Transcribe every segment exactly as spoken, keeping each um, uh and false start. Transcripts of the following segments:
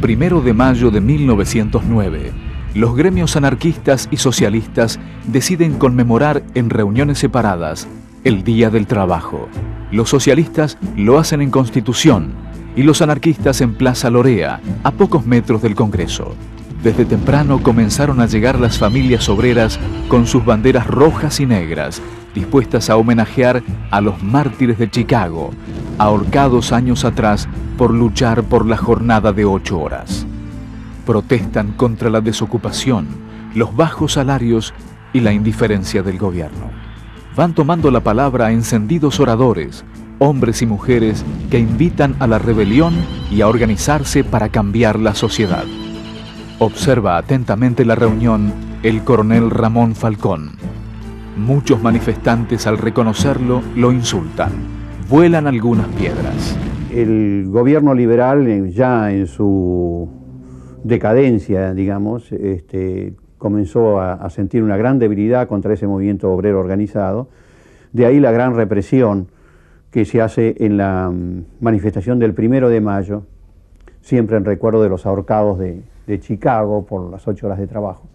primero de mayo de mil novecientos nueve, los gremios anarquistas y socialistas deciden conmemorar en reuniones separadas el Día del Trabajo. Los socialistas lo hacen en Constitución y los anarquistas en Plaza Lorea, a pocos metros del Congreso. Desde temprano comenzaron a llegar las familias obreras con sus banderas rojas y negras, dispuestas a homenajear a los mártires de Chicago, ahorcados años atrás por luchar por la jornada de ocho horas. Protestan contra la desocupación, los bajos salarios y la indiferencia del gobierno. Van tomando la palabra encendidos oradores, hombres y mujeres que invitan a la rebelión y a organizarse para cambiar la sociedad. Observa atentamente la reunión el coronel Ramón Falcón. Muchos manifestantes al reconocerlo lo insultan. Vuelan algunas piedras. El gobierno liberal, ya en su decadencia, digamos, este, comenzó a, a sentir una gran debilidad contra ese movimiento obrero organizado. De ahí la gran represión que se hace en la manifestación del primero de mayo, siempre en recuerdo de los ahorcados de, de Chicago por las ocho horas de trabajo.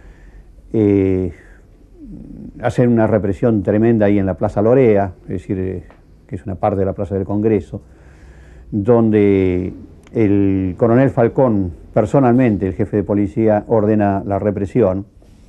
Eh, hacen una represión tremenda ahí en la Plaza Lorea, es decir, eh, que es una parte de la Plaza del Congreso, donde el coronel Falcón, personalmente, el jefe de policía, ordena la represión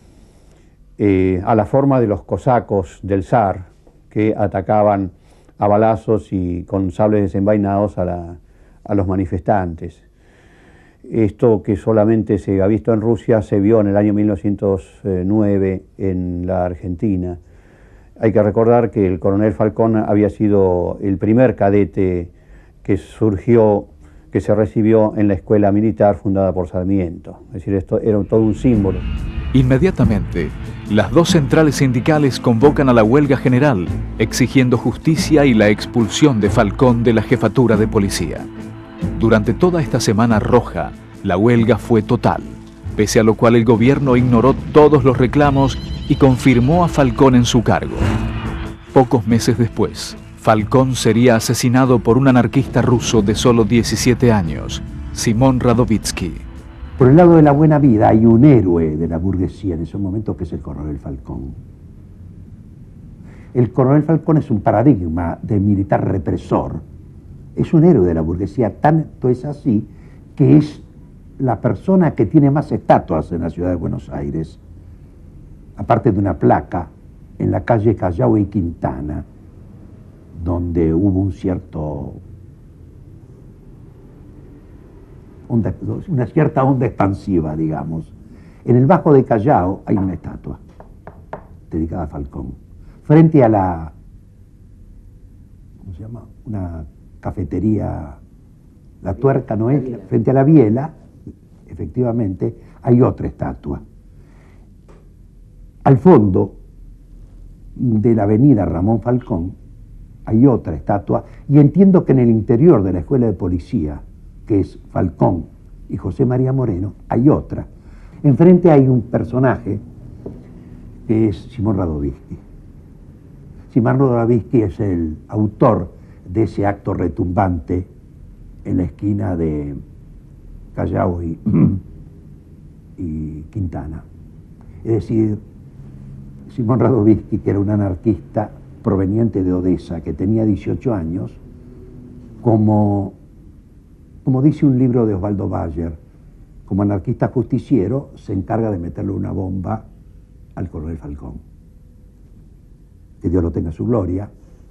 eh, a la forma de los cosacos del zar, que atacaban a balazos y con sables desenvainados a, la, a los manifestantes. Esto, que solamente se ha visto en Rusia, se vio en el año mil novecientos nueve en la Argentina. Hay que recordar que el coronel Falcón había sido el primer cadete que surgió, que se recibió en la escuela militar fundada por Sarmiento. Es decir, esto era todo un símbolo. Inmediatamente, las dos centrales sindicales convocan a la huelga general, exigiendo justicia y la expulsión de Falcón de la jefatura de policía. Durante toda esta semana roja, la huelga fue total, pese a lo cual el gobierno ignoró todos los reclamos y confirmó a Falcón en su cargo. Pocos meses después, Falcón sería asesinado por un anarquista ruso de solo diecisiete años, Simón Radovitsky. Por el lado de la buena vida hay un héroe de la burguesía en esos momentos, que es el coronel Falcón. El coronel Falcón es un paradigma de militar represor. Es un héroe de la burguesía, tanto es así que es la persona que tiene más estatuas en la ciudad de Buenos Aires, aparte de una placa en la calle Callao y Quintana, donde hubo un cierto onda, una cierta onda expansiva, digamos. En el Bajo de Callao hay una estatua dedicada a Falcón. Frente a la, ¿cómo se llama? Una cafetería, La Tuerca, ¿no es? Frente a la Biela, efectivamente, hay otra estatua. Al fondo de la avenida Ramón Falcón hay otra estatua, y entiendo que en el interior de la escuela de policía, que es Falcón y José María Moreno, hay otra. Enfrente hay un personaje que es Simón Radovitsky. Simón Radovitsky es el autor de ese acto retumbante en la esquina de Callao y, y Quintana. Es decir, Simón Radovitsky, que era un anarquista proveniente de Odessa, que tenía dieciocho años, como, como dice un libro de Osvaldo Bayer, como anarquista justiciero, se encarga de meterle una bomba al coronel Falcón. Que Dios lo tenga en su gloria.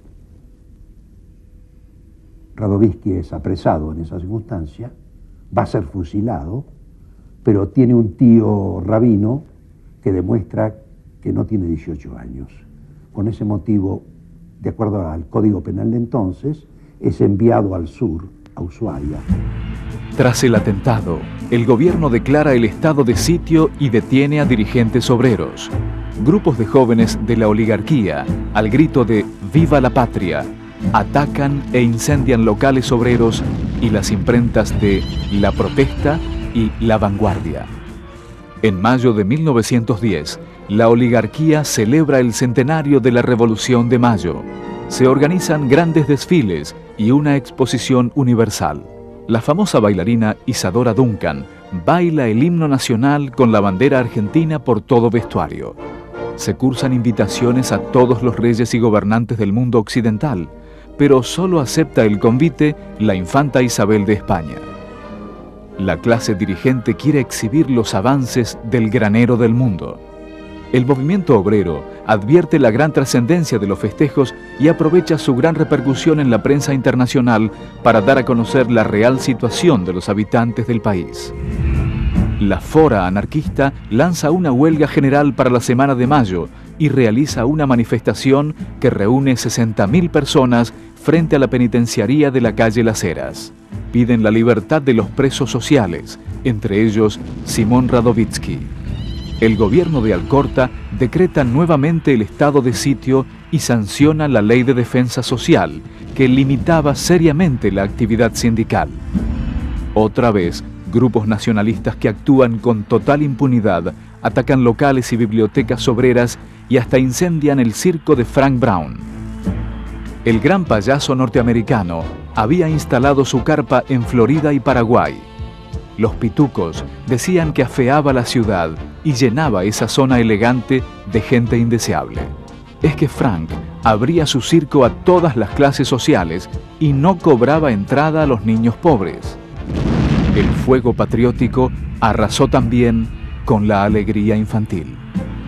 Radovitsky es apresado en esa circunstancia, va a ser fusilado, pero tiene un tío rabino que demuestra que no tiene dieciocho años. Con ese motivo, de acuerdo al Código Penal de entonces, es enviado al sur, a Ushuaia. Tras el atentado, el gobierno declara el estado de sitio y detiene a dirigentes obreros. Grupos de jóvenes de la oligarquía, al grito de ¡Viva la patria!, atacan e incendian locales obreros y las imprentas de La Protesta y La Vanguardia. En mayo de mil novecientos diez, la oligarquía celebra el centenario de la Revolución de Mayo. Se organizan grandes desfiles y una exposición universal. La famosa bailarina Isadora Duncan baila el himno nacional con la bandera argentina por todo vestuario. Se cursan invitaciones a todos los reyes y gobernantes del mundo occidental, pero solo acepta el convite la infanta Isabel de España. La clase dirigente quiere exhibir los avances del granero del mundo. El movimiento obrero advierte la gran trascendencia de los festejos y aprovecha su gran repercusión en la prensa internacional para dar a conocer la real situación de los habitantes del país. La Fora Anarquista lanza una huelga general para la semana de mayo y realiza una manifestación que reúne sesenta mil personas frente a la penitenciaría de la calle Las Heras. Piden la libertad de los presos sociales, entre ellos Simón Radovítsky. El gobierno de Alcorta decreta nuevamente el estado de sitio y sanciona la ley de defensa social, que limitaba seriamente la actividad sindical. Otra vez, grupos nacionalistas que actúan con total impunidad atacan locales y bibliotecas obreras y hasta incendian el circo de Frank Brown. El gran payaso norteamericano había instalado su carpa en Florida y Paraguay. Los pitucos decían que afeaba la ciudad y llenaba esa zona elegante de gente indeseable. Es que Frank abría su circo a todas las clases sociales y no cobraba entrada a los niños pobres. El fuego patriótico arrasó también con la alegría infantil.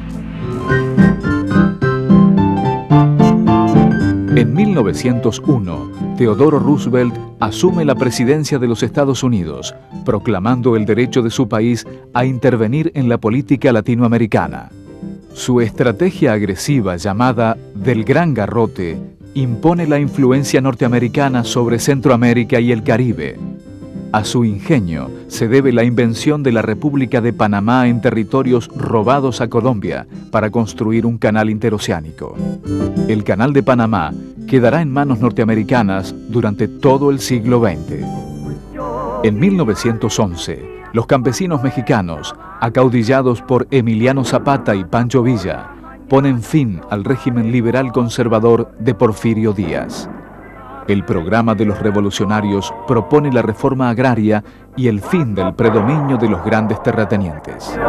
En mil novecientos uno, Theodore Roosevelt asume la presidencia de los Estados Unidos, proclamando el derecho de su país a intervenir en la política latinoamericana. Su estrategia agresiva llamada del Gran Garrote impone la influencia norteamericana sobre Centroamérica y el Caribe. A su ingenio se debe la invención de la República de Panamá en territorios robados a Colombia para construir un canal interoceánico. El Canal de Panamá quedará en manos norteamericanas durante todo el siglo veinte. En mil novecientos once, los campesinos mexicanos, acaudillados por Emiliano Zapata y Pancho Villa, ponen fin al régimen liberal conservador de Porfirio Díaz. El programa de los revolucionarios propone la reforma agraria y el fin del predominio de los grandes terratenientes.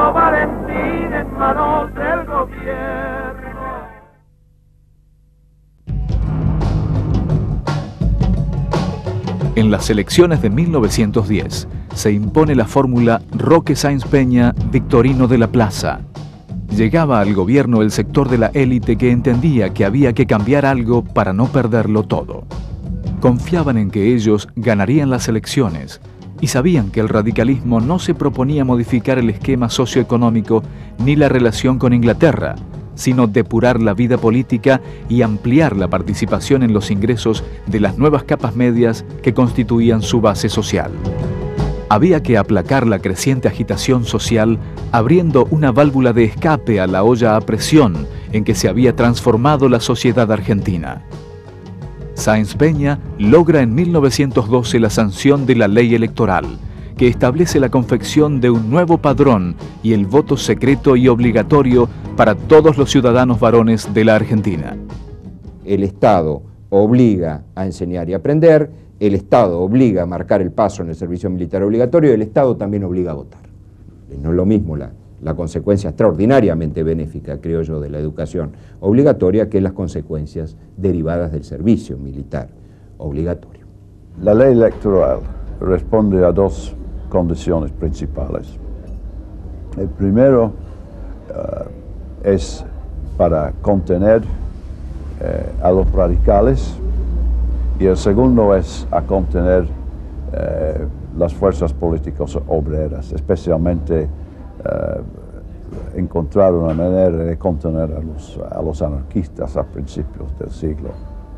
En las elecciones de mil novecientos diez se impone la fórmula Roque Sáenz Peña, Victorino de la Plaza. Llegaba al gobierno el sector de la élite que entendía que había que cambiar algo para no perderlo todo. Confiaban en que ellos ganarían las elecciones y sabían que el radicalismo no se proponía modificar el esquema socioeconómico ni la relación con Inglaterra, sino depurar la vida política y ampliar la participación en los ingresos de las nuevas capas medias que constituían su base social. Había que aplacar la creciente agitación social abriendo una válvula de escape a la olla a presión en que se había transformado la sociedad argentina. Sáenz Peña logra en mil novecientos doce la sanción de la ley electoral, que establece la confección de un nuevo padrón y el voto secreto y obligatorio para todos los ciudadanos varones de la Argentina. El Estado obliga a enseñar y aprender, el Estado obliga a marcar el paso en el servicio militar obligatorio y el Estado también obliga a votar. No es lo mismo la, la consecuencia extraordinariamente benéfica, creo yo, de la educación obligatoria que las consecuencias derivadas del servicio militar obligatorio. La ley electoral responde a dos condiciones principales. El primero uh, es para contener uh, a los radicales y el segundo es a contener uh, las fuerzas políticas obreras, especialmente uh, encontrar una manera de contener a los, a los anarquistas a principios del siglo.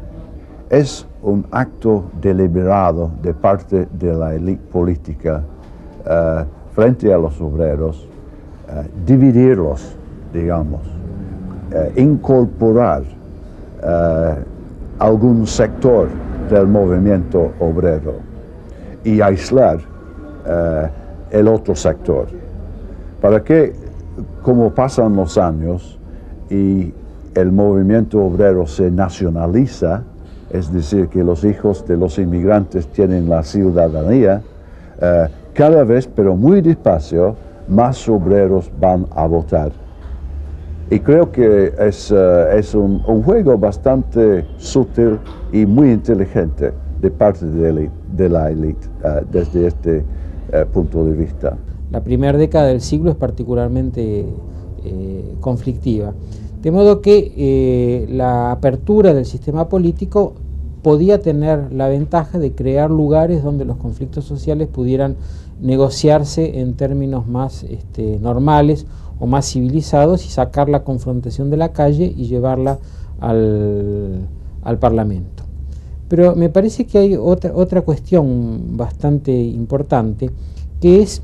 Es un acto deliberado de parte de la élite política uh, frente a los obreros, uh, dividirlos, digamos, uh, incorporar uh, algún sector del movimiento obrero y aislar uh, el otro sector, para que, como pasan los años y el movimiento obrero se nacionaliza, es decir, que los hijos de los inmigrantes tienen la ciudadanía, eh, cada vez, pero muy despacio, más obreros van a votar. Y creo que es, uh, es un, un juego bastante sutil y muy inteligente de parte de, la, de la élite uh, desde este uh, punto de vista. La primera década del siglo es particularmente eh, conflictiva, de modo que eh, la apertura del sistema político podía tener la ventaja de crear lugares donde los conflictos sociales pudieran negociarse en términos más este, normales o más civilizados y sacar la confrontación de la calle y llevarla al, al Parlamento. Pero me parece que hay otra, otra cuestión bastante importante, que es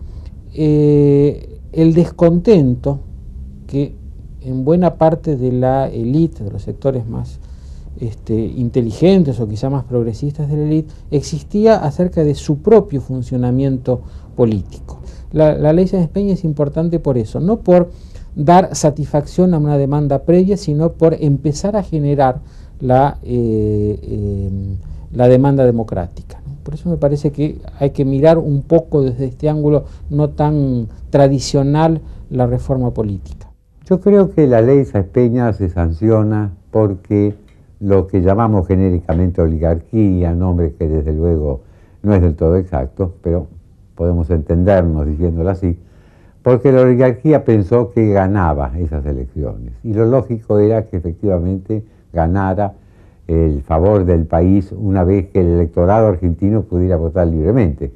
eh, el descontento que en buena parte de la élite, de los sectores más este, inteligentes o quizá más progresistas de la élite, existía acerca de su propio funcionamiento político. La, la ley Sáenz Peña es importante por eso, no por dar satisfacción a una demanda previa, sino por empezar a generar la, eh, eh, la demanda democrática, ¿no? Por eso me parece que hay que mirar un poco desde este ángulo no tan tradicional la reforma política. Yo creo que la ley Sáenz Peña se sanciona porque lo que llamamos genéricamente oligarquía, nombre que desde luego no es del todo exacto, pero podemos entendernos diciéndolo así, porque la oligarquía pensó que ganaba esas elecciones y lo lógico era que efectivamente ganara el favor del país una vez que el electorado argentino pudiera votar libremente.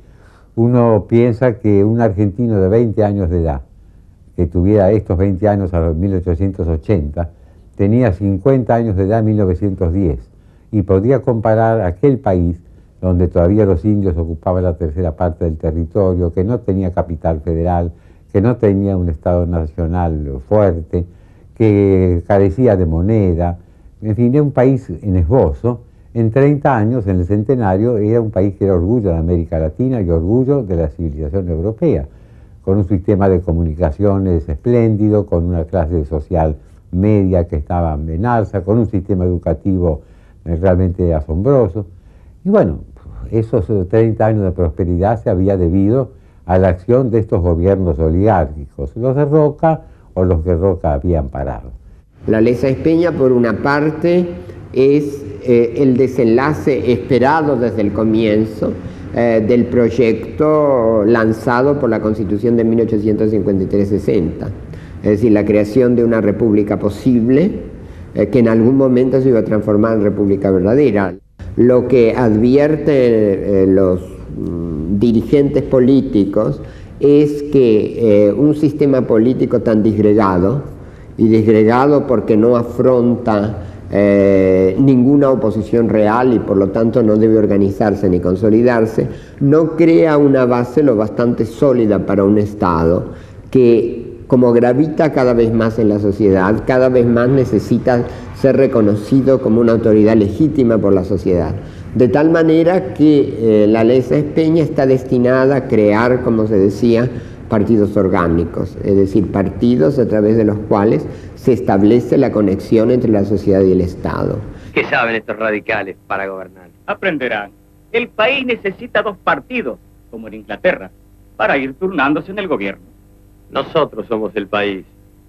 Uno piensa que un argentino de veinte años de edad, que tuviera estos veinte años a los mil ochocientos ochenta, tenía cincuenta años de edad en mil novecientos diez y podía comparar aquel país donde todavía los indios ocupaban la tercera parte del territorio, que no tenía capital federal, que no tenía un Estado nacional fuerte, que carecía de moneda, en fin, era un país en esbozo. En treinta años, en el centenario, era un país que era orgullo de América Latina y orgullo de la civilización europea, con un sistema de comunicaciones espléndido, con una clase social media que estaba en alza, con un sistema educativo realmente asombroso. Y bueno, esos treinta años de prosperidad se había debido a la acción de estos gobiernos oligárquicos, los de Roca o los que Roca habían parado. La ley Sáenz Peña, por una parte, es eh, el desenlace esperado desde el comienzo eh, del proyecto lanzado por la Constitución de mil ochocientos cincuenta y tres sesenta, es decir, la creación de una república posible eh, que en algún momento se iba a transformar en república verdadera. Lo que advierten eh, los mm, dirigentes políticos es que eh, un sistema político tan disgregado, y disgregado porque no afronta eh, ninguna oposición real y por lo tanto no debe organizarse ni consolidarse, no crea una base lo bastante sólida para un Estado que, como gravita cada vez más en la sociedad, cada vez más necesita ser reconocido como una autoridad legítima por la sociedad. De tal manera que eh, la ley Sáenz Peña está destinada a crear, como se decía, partidos orgánicos, es decir, partidos a través de los cuales se establece la conexión entre la sociedad y el Estado. ¿Qué saben estos radicales para gobernar? Aprenderán. El país necesita dos partidos, como en Inglaterra, para ir turnándose en el gobierno. Nosotros somos el país.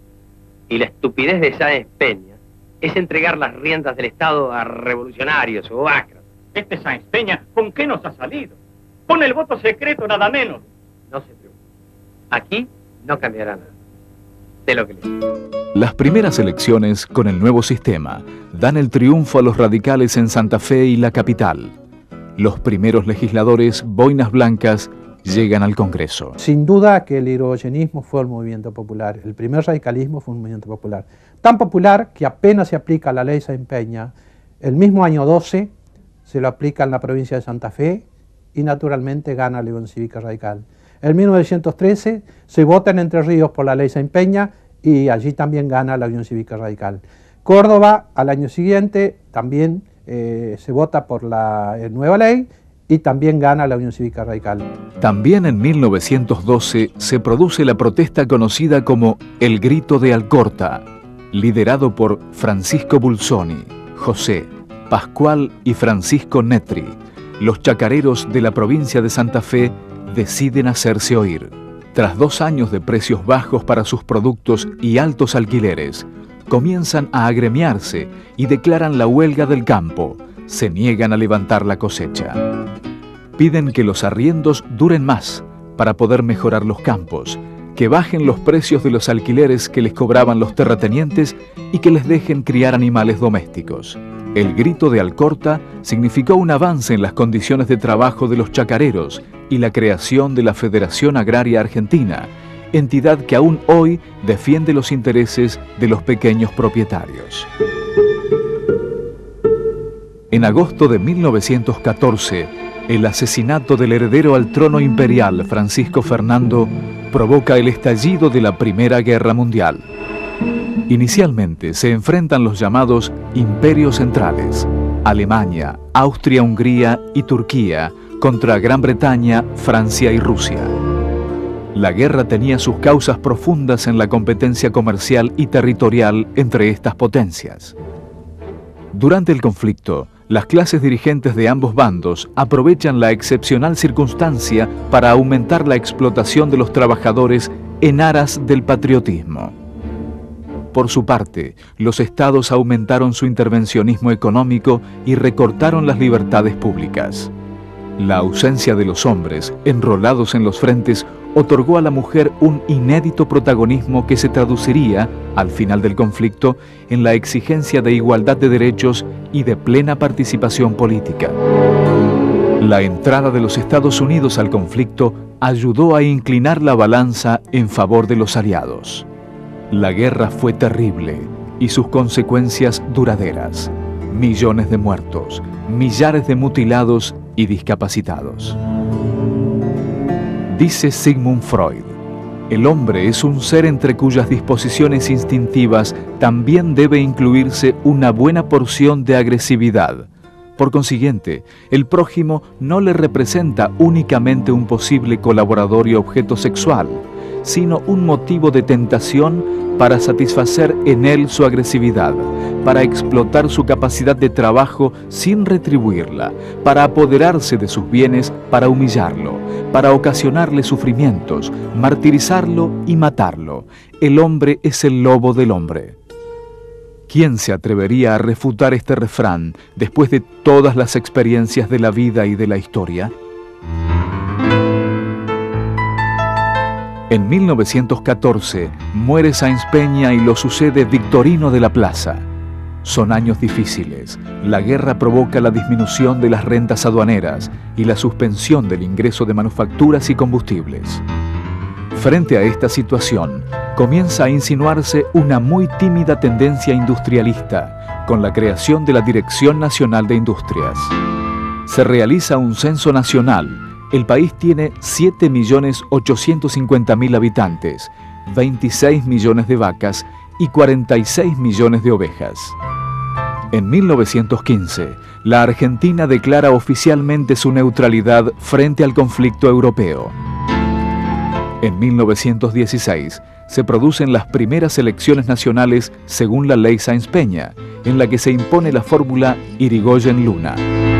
Y la estupidez de Sáenz Peña es entregar las riendas del Estado a revolucionarios o ácratas. Este Sáenz Peña, ¿con qué nos ha salido? Con el voto secreto, nada menos. No se preocupe. Aquí no cambiará nada. De lo que le digo. Las primeras elecciones con el nuevo sistema dan el triunfo a los radicales en Santa Fe y la capital. Los primeros legisladores, boinas blancas, llegan al Congreso. Sin duda que el irigoyenismo fue el movimiento popular, el primer radicalismo fue un movimiento popular. Tan popular que apenas se aplica la ley Sáenz Peña, el mismo año doce se lo aplica en la provincia de Santa Fe y naturalmente gana la Unión Cívica Radical. En mil novecientos trece se vota en Entre Ríos por la ley Sáenz Peña y allí también gana la Unión Cívica Radical. Córdoba, al año siguiente, también eh, se vota por la eh, nueva ley y también gana la Unión Cívica Radical. También en mil novecientos doce se produce la protesta conocida como El Grito de Alcorta, liderado por Francisco Bulsoni, José, Pascual y Francisco Netri, los chacareros de la provincia de Santa Fe, deciden hacerse oír. Tras dos años de precios bajos para sus productos y altos alquileres, comienzan a agremiarse y declaran la huelga del campo. Se niegan a levantar la cosecha. Piden que los arriendos duren más para poder mejorar los campos, que bajen los precios de los alquileres que les cobraban los terratenientes y que les dejen criar animales domésticos. El grito de Alcorta significó un avance en las condiciones de trabajo de los chacareros y la creación de la Federación Agraria Argentina, entidad que aún hoy defiende los intereses de los pequeños propietarios. En agosto de mil novecientos catorce, el asesinato del heredero al trono imperial, Francisco Fernando, provoca el estallido de la Primera Guerra Mundial. Inicialmente se enfrentan los llamados imperios centrales, Alemania, Austria-Hungría y Turquía, contra Gran Bretaña, Francia y Rusia. La guerra tenía sus causas profundas en la competencia comercial y territorial entre estas potencias. Durante el conflicto, las clases dirigentes de ambos bandos aprovechan la excepcional circunstancia para aumentar la explotación de los trabajadores en aras del patriotismo. Por su parte, los estados aumentaron su intervencionismo económico y recortaron las libertades públicas. La ausencia de los hombres, enrolados en los frentes, otorgó a la mujer un inédito protagonismo que se traduciría, al final del conflicto, en la exigencia de igualdad de derechos y de plena participación política. La entrada de los Estados Unidos al conflicto ayudó a inclinar la balanza en favor de los aliados. La guerra fue terrible y sus consecuencias duraderas. Millones de muertos, millares de mutilados y discapacitados. Dice Sigmund Freud, el hombre es un ser entre cuyas disposiciones instintivas también debe incluirse una buena porción de agresividad. Por consiguiente, el prójimo no le representa únicamente un posible colaborador y objeto sexual, sino un motivo de tentación para satisfacer en él su agresividad, para explotar su capacidad de trabajo sin retribuirla, para apoderarse de sus bienes, para humillarlo, para ocasionarle sufrimientos, martirizarlo y matarlo. El hombre es el lobo del hombre. ¿Quién se atrevería a refutar este refrán después de todas las experiencias de la vida y de la historia? En mil novecientos catorce muere Sáenz Peña y lo sucede Victorino de la Plaza. Son años difíciles. La guerra provoca la disminución de las rentas aduaneras y la suspensión del ingreso de manufacturas y combustibles. Frente a esta situación, comienza a insinuarse una muy tímida tendencia industrialista con la creación de la Dirección Nacional de Industrias. Se realiza un censo nacional. El país tiene siete millones ochocientos cincuenta mil habitantes, veintiséis millones de vacas y cuarenta y seis millones de ovejas. En mil novecientos quince, la Argentina declara oficialmente su neutralidad frente al conflicto europeo. En mil novecientos dieciséis, se producen las primeras elecciones nacionales según la ley Sáenz Peña, en la que se impone la fórmula Irigoyen-Luna.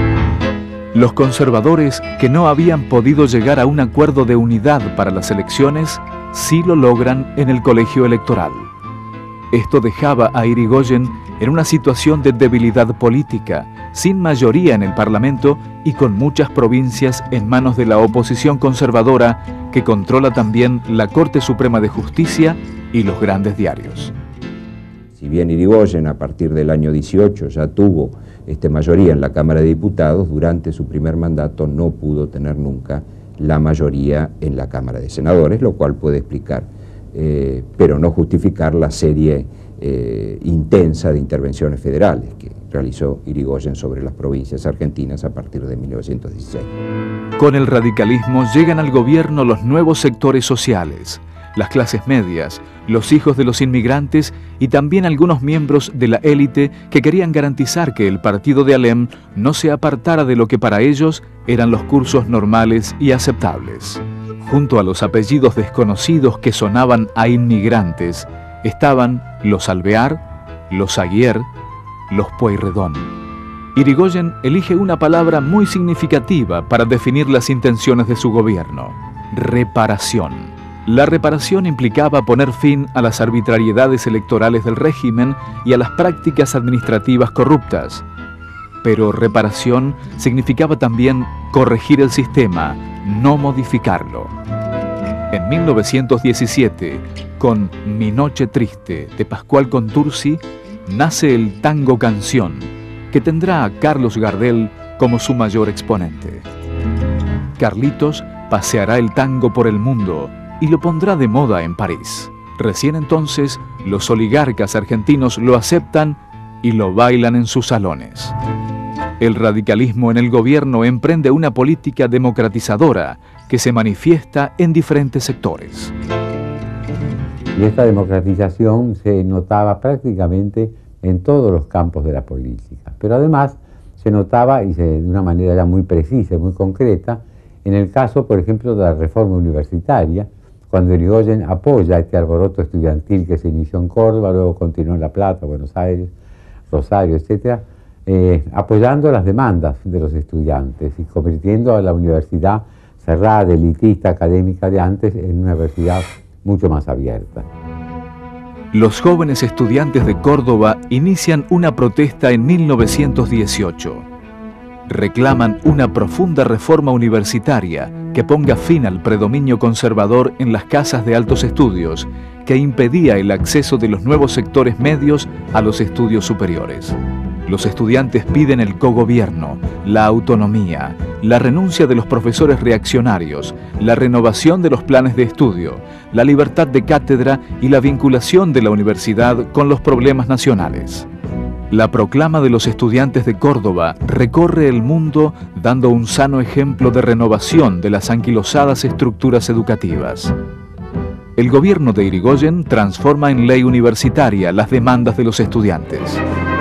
Los conservadores, que no habían podido llegar a un acuerdo de unidad para las elecciones, sí lo logran en el colegio electoral. Esto dejaba a Irigoyen en una situación de debilidad política, sin mayoría en el Parlamento y con muchas provincias en manos de la oposición conservadora, que controla también la Corte Suprema de Justicia y los grandes diarios. Si bien Irigoyen a partir del año dieciocho ya tuvo este, mayoría en la Cámara de Diputados, durante su primer mandato no pudo tener nunca la mayoría en la Cámara de Senadores, lo cual puede explicar, eh, pero no justificar la serie eh, intensa de intervenciones federales que realizó Irigoyen sobre las provincias argentinas a partir de mil novecientos dieciséis. Con el radicalismo llegan al gobierno los nuevos sectores sociales, las clases medias, los hijos de los inmigrantes y también algunos miembros de la élite que querían garantizar que el partido de Alem no se apartara de lo que para ellos eran los cursos normales y aceptables. Junto a los apellidos desconocidos que sonaban a inmigrantes, estaban los Alvear, los Aguier, los Pueyrredón. Irigoyen elige una palabra muy significativa para definir las intenciones de su gobierno: reparación. La reparación implicaba poner fin a las arbitrariedades electorales del régimen y a las prácticas administrativas corruptas. Pero reparación significaba también corregir el sistema, no modificarlo. En mil novecientos diecisiete, con Mi Noche Triste de Pascual Contursi, nace el tango canción, que tendrá a Carlos Gardel como su mayor exponente. Carlitos paseará el tango por el mundo y lo pondrá de moda en París. Recién entonces, los oligarcas argentinos lo aceptan y lo bailan en sus salones. El radicalismo en el gobierno emprende una política democratizadora que se manifiesta en diferentes sectores. Y esta democratización se notaba prácticamente en todos los campos de la política, pero además se notaba, y se, de una manera ya muy precisa y muy concreta, en el caso, por ejemplo, de la reforma universitaria, cuando Irigoyen apoya este alboroto estudiantil que se inició en Córdoba, luego continuó en La Plata, Buenos Aires, Rosario, etcétera, eh, apoyando las demandas de los estudiantes y convirtiendo a la universidad cerrada, elitista, académica de antes, en una universidad mucho más abierta. Los jóvenes estudiantes de Córdoba inician una protesta en mil novecientos dieciocho. Reclaman una profunda reforma universitaria que ponga fin al predominio conservador en las casas de altos estudios, que impedía el acceso de los nuevos sectores medios a los estudios superiores. Los estudiantes piden el cogobierno, la autonomía, la renuncia de los profesores reaccionarios, la renovación de los planes de estudio, la libertad de cátedra y la vinculación de la universidad con los problemas nacionales. La proclama de los estudiantes de Córdoba recorre el mundo dando un sano ejemplo de renovación de las anquilosadas estructuras educativas. El gobierno de Irigoyen transforma en ley universitaria las demandas de los estudiantes.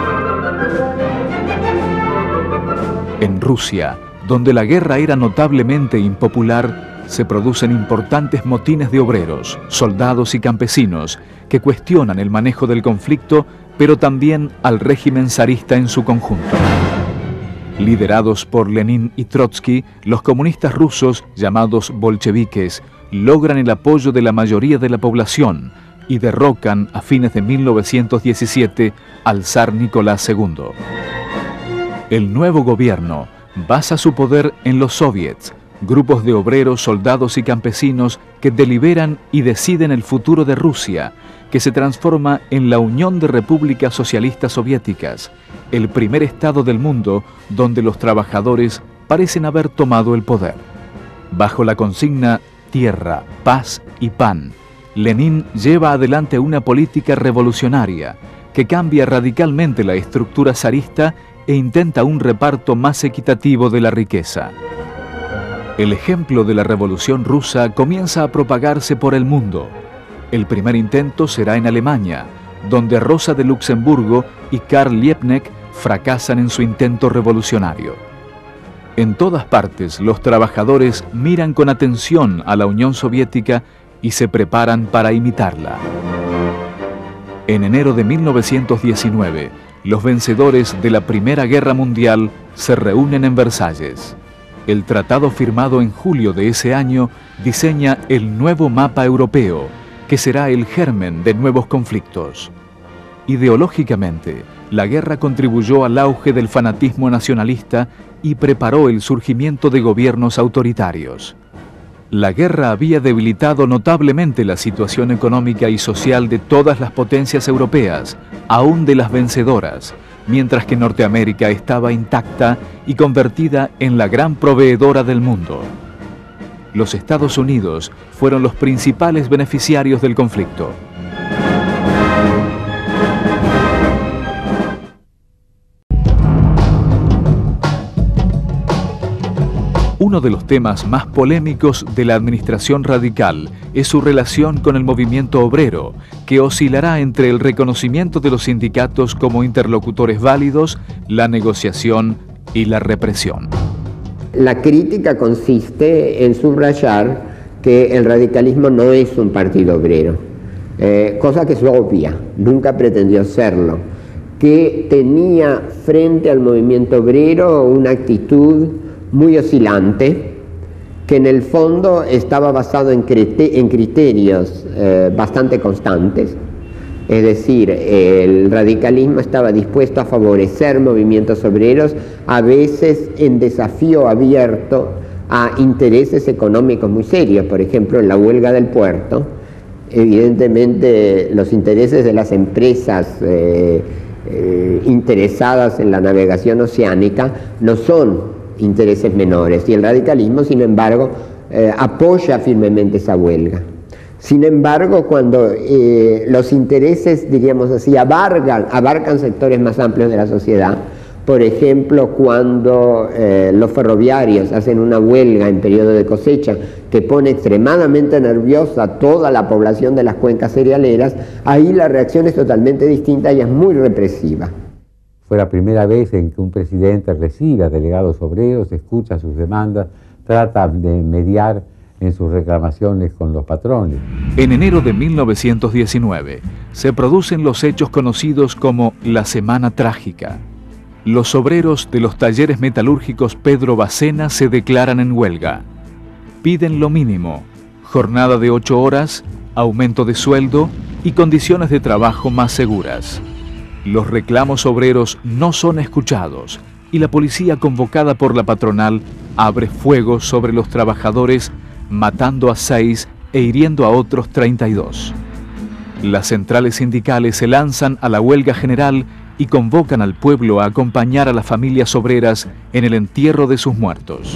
En Rusia, donde la guerra era notablemente impopular, se producen importantes motines de obreros, soldados y campesinos que cuestionan el manejo del conflicto, pero también al régimen zarista en su conjunto. Liderados por Lenin y Trotsky, los comunistas rusos, llamados bolcheviques, logran el apoyo de la mayoría de la población y derrocan a fines de mil novecientos diecisiete al zar Nicolás segundo. El nuevo gobierno basa su poder en los soviets, grupos de obreros, soldados y campesinos que deliberan y deciden el futuro de Rusia, que se transforma en la Unión de Repúblicas Socialistas Soviéticas, el primer estado del mundo donde los trabajadores parecen haber tomado el poder. Bajo la consigna Tierra, Paz y Pan, Lenin lleva adelante una política revolucionaria que cambia radicalmente la estructura zarista e intenta un reparto más equitativo de la riqueza. El ejemplo de la Revolución Rusa comienza a propagarse por el mundo. El primer intento será en Alemania, donde Rosa de Luxemburgo y Karl Liebknecht fracasan en su intento revolucionario. En todas partes, los trabajadores miran con atención a la Unión Soviética y se preparan para imitarla. En enero de mil novecientos diecinueve, los vencedores de la Primera Guerra Mundial se reúnen en Versalles. El tratado firmado en julio de ese año diseña el nuevo mapa europeo, que será el germen de nuevos conflictos. Ideológicamente, la guerra contribuyó al auge del fanatismo nacionalista y preparó el surgimiento de gobiernos autoritarios. La guerra había debilitado notablemente la situación económica y social de todas las potencias europeas, aún de las vencedoras, mientras que Norteamérica estaba intacta y convertida en la gran proveedora del mundo. Los Estados Unidos fueron los principales beneficiarios del conflicto. Uno de los temas más polémicos de la administración radical es su relación con el movimiento obrero, que oscilará entre el reconocimiento de los sindicatos como interlocutores válidos, la negociación y la represión. La crítica consiste en subrayar que el radicalismo no es un partido obrero, eh, cosa que es obvia, nunca pretendió serlo. que tenía frente al movimiento obrero una actitud muy oscilante, que en el fondo estaba basado en, en criterios eh, bastante constantes. Es decir, el radicalismo estaba dispuesto a favorecer movimientos obreros, a veces en desafío abierto a intereses económicos muy serios. Por ejemplo, en la huelga del puerto, evidentemente los intereses de las empresas eh, eh, interesadas en la navegación oceánica no son intereses menores, y el radicalismo, sin embargo, eh, apoya firmemente esa huelga. Sin embargo, cuando eh, los intereses, diríamos así, abarcan, abarcan sectores más amplios de la sociedad, por ejemplo, cuando eh, los ferroviarios hacen una huelga en periodo de cosecha que pone extremadamente nerviosa a toda la población de las cuencas cerealeras, ahí la reacción es totalmente distinta y es muy represiva. Fue la primera vez en que un presidente recibe a delegados obreros, escucha sus demandas, trata de mediar en sus reclamaciones con los patrones. En enero de mil novecientos diecinueve se producen los hechos conocidos como la Semana Trágica. Los obreros de los talleres metalúrgicos Pedro Bacena se declaran en huelga. Piden lo mínimo: jornada de ocho horas, aumento de sueldo y condiciones de trabajo más seguras. Los reclamos obreros no son escuchados y la policía, convocada por la patronal, abre fuego sobre los trabajadores, matando a seis e hiriendo a otros treinta y dos. Las centrales sindicales se lanzan a la huelga general y convocan al pueblo a acompañar a las familias obreras en el entierro de sus muertos.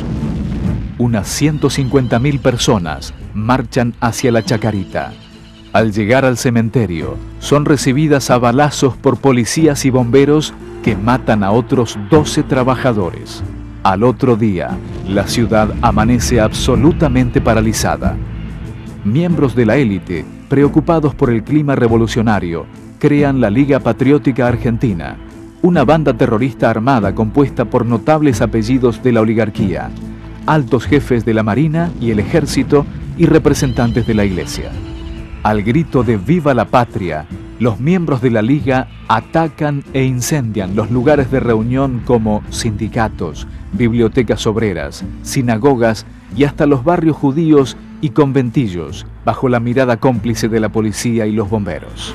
Unas ciento cincuenta mil personas marchan hacia la Chacarita. Al llegar al cementerio, son recibidas a balazos por policías y bomberos que matan a otros doce trabajadores. Al otro día, la ciudad amanece absolutamente paralizada. Miembros de la élite, preocupados por el clima revolucionario, crean la Liga Patriótica Argentina, una banda terrorista armada compuesta por notables apellidos de la oligarquía, altos jefes de la Marina y el Ejército y representantes de la Iglesia. Al grito de ¡Viva la Patria!, los miembros de la Liga atacan e incendian los lugares de reunión como sindicatos, bibliotecas obreras, sinagogas y hasta los barrios judíos y conventillos, bajo la mirada cómplice de la policía y los bomberos.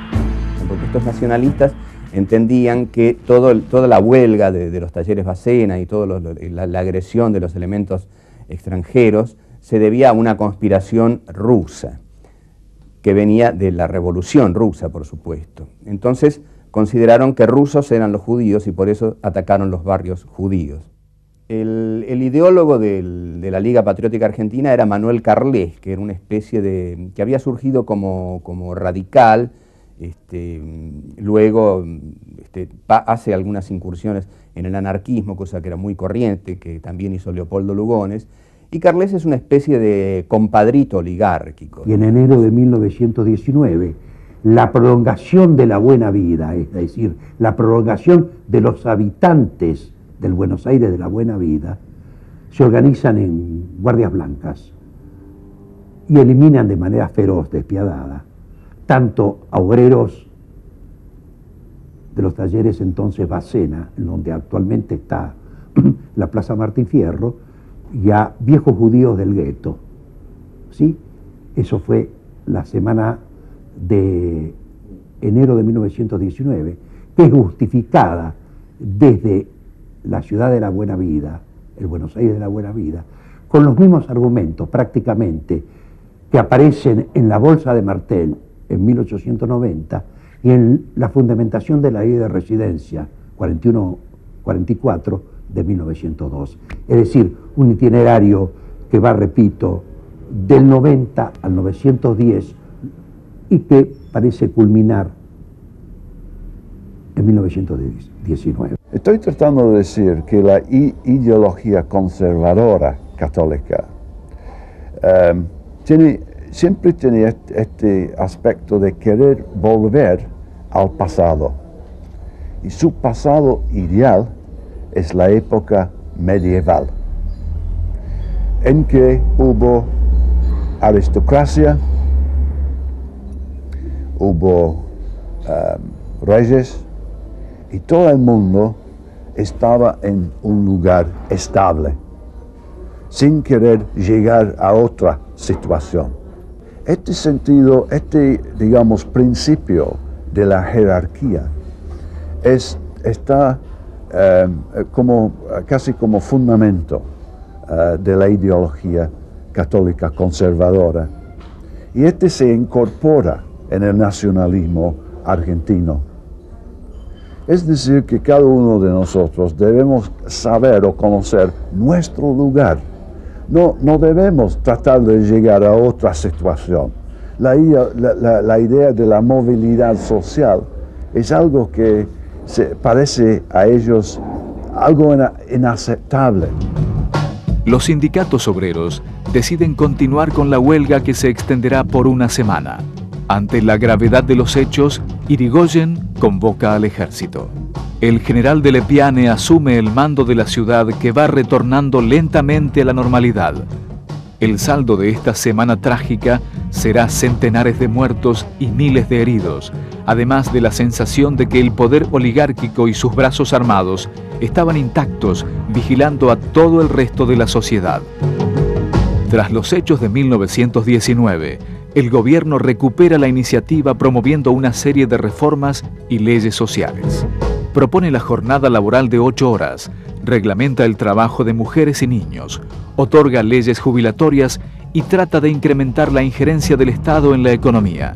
Porque estos nacionalistas entendían que todo, toda la huelga de, de los talleres Bacena y toda la, la agresión de los elementos extranjeros se debía a una conspiración rusa, que venía de la Revolución Rusa, por supuesto. Entonces consideraron que rusos eran los judíos y por eso atacaron los barrios judíos. El, el ideólogo del, de la Liga Patriótica Argentina era Manuel Carles, que era una especie de, que había surgido como, como radical, este, luego este, pa, hace algunas incursiones en el anarquismo, cosa que era muy corriente, que también hizo Leopoldo Lugones, y Carles es una especie de compadrito oligárquico. Y en enero de mil novecientos diecinueve, la prolongación de la buena vida, es decir, la prolongación de los habitantes del Buenos Aires de la buena vida, se organizan en guardias blancas y eliminan de manera feroz, despiadada, tanto a obreros de los talleres entonces Bacena, en donde actualmente está la Plaza Martín Fierro, y a viejos judíos del gueto. ¿Sí? Eso fue la semana de enero de mil novecientos diecinueve, que es justificada desde la ciudad de la buena vida, el Buenos Aires de la buena vida, con los mismos argumentos prácticamente que aparecen en la Bolsa de Martel en mil ochocientos noventa y en la fundamentación de la ley de residencia cuarenta y uno cuarenta y cuatro de mil novecientos dos. Es decir, un itinerario que va, repito, del noventa al novecientos diez y que parece culminar en mil novecientos diecinueve. Estoy tratando de decir que la ideología conservadora católica um, tiene, siempre tiene este aspecto de querer volver al pasado. Y su pasado ideal es la época medieval, en que hubo aristocracia, hubo um, reyes, y todo el mundo estaba en un lugar estable, sin querer llegar a otra situación. Este sentido, este, digamos, principio de la jerarquía es, está eh, como, casi como fundamento eh, de la ideología católica conservadora. Y este se incorpora en el nacionalismo argentino. Es decir, que cada uno de nosotros debemos saber o conocer nuestro lugar. No, no debemos tratar de llegar a otra situación. La, la, la, la idea de la movilidad social es algo que se parece a ellos algo ina, inaceptable. Los sindicatos obreros deciden continuar con la huelga que se extenderá por una semana. Ante la gravedad de los hechos, Irigoyen convoca al ejército. El general de Lepiane asume el mando de la ciudad que va retornando lentamente a la normalidad. El saldo de esta semana trágica será centenares de muertos y miles de heridos, además de la sensación de que el poder oligárquico y sus brazos armados estaban intactos, vigilando a todo el resto de la sociedad. Tras los hechos de mil novecientos diecinueve, el gobierno recupera la iniciativa promoviendo una serie de reformas y leyes sociales. Propone la jornada laboral de ocho horas, reglamenta el trabajo de mujeres y niños, otorga leyes jubilatorias y trata de incrementar la injerencia del Estado en la economía.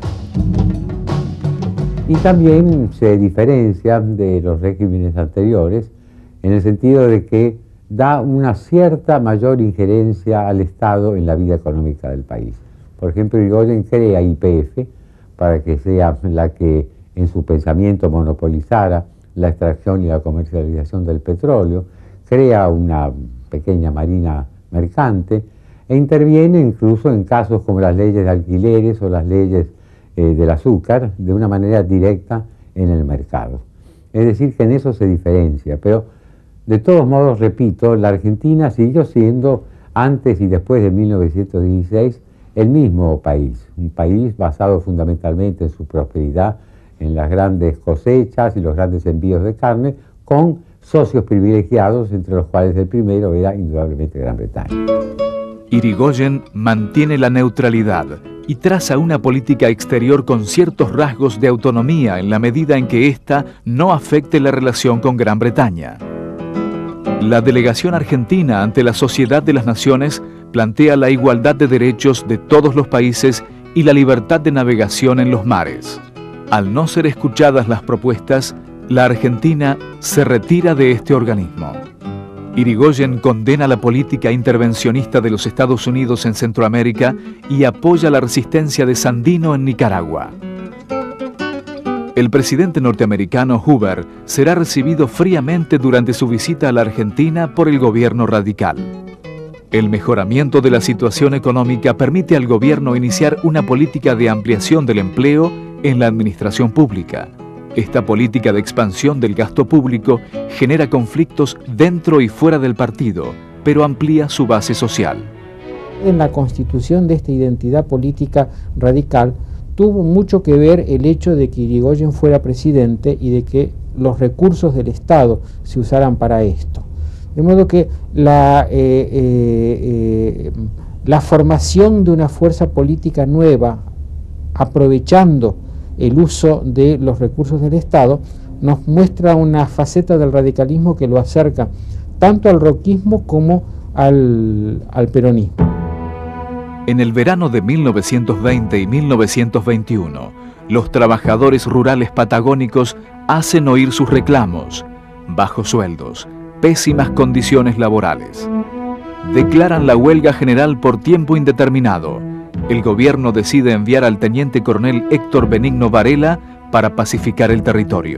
Y también se diferencia de los regímenes anteriores en el sentido de que da una cierta mayor injerencia al Estado en la vida económica del país. Por ejemplo, Irigoyen crea Y P F para que sea la que en su pensamiento monopolizara la extracción y la comercialización del petróleo, crea una pequeña marina mercante e interviene incluso en casos como las leyes de alquileres o las leyes eh, del azúcar de una manera directa en el mercado. Es decir, que en eso se diferencia, pero de todos modos, repito, la Argentina siguió siendo, antes y después de mil novecientos dieciséis, el mismo país, un país basado fundamentalmente en su prosperidad, en las grandes cosechas y los grandes envíos de carne, con socios privilegiados, entre los cuales el primero era indudablemente Gran Bretaña. Irigoyen mantiene la neutralidad y traza una política exterior con ciertos rasgos de autonomía en la medida en que ésta no afecte la relación con Gran Bretaña. La delegación argentina ante la Sociedad de las Naciones plantea la igualdad de derechos de todos los países y la libertad de navegación en los mares. Al no ser escuchadas las propuestas, la Argentina se retira de este organismo. Irigoyen condena la política intervencionista de los Estados Unidos en Centroamérica y apoya la resistencia de Sandino en Nicaragua. El presidente norteamericano Hoover será recibido fríamente durante su visita a la Argentina por el gobierno radical. El mejoramiento de la situación económica permite al gobierno iniciar una política de ampliación del empleo en la administración pública. Esta política de expansión del gasto público genera conflictos dentro y fuera del partido, pero amplía su base social. En la constitución de esta identidad política radical tuvo mucho que ver el hecho de que Irigoyen fuera presidente y de que los recursos del Estado se usaran para esto. De modo que la, eh, eh, eh, la formación de una fuerza política nueva, aprovechando el uso de los recursos del Estado, nos muestra una faceta del radicalismo que lo acerca tanto al roquismo como al, al peronismo. En el verano de mil novecientos veinte y mil novecientos veintiuno, los trabajadores rurales patagónicos hacen oír sus reclamos: bajos sueldos, pésimas condiciones laborales. Declaran la huelga general por tiempo indeterminado. El gobierno decide enviar al teniente coronel Héctor Benigno Varela para pacificar el territorio.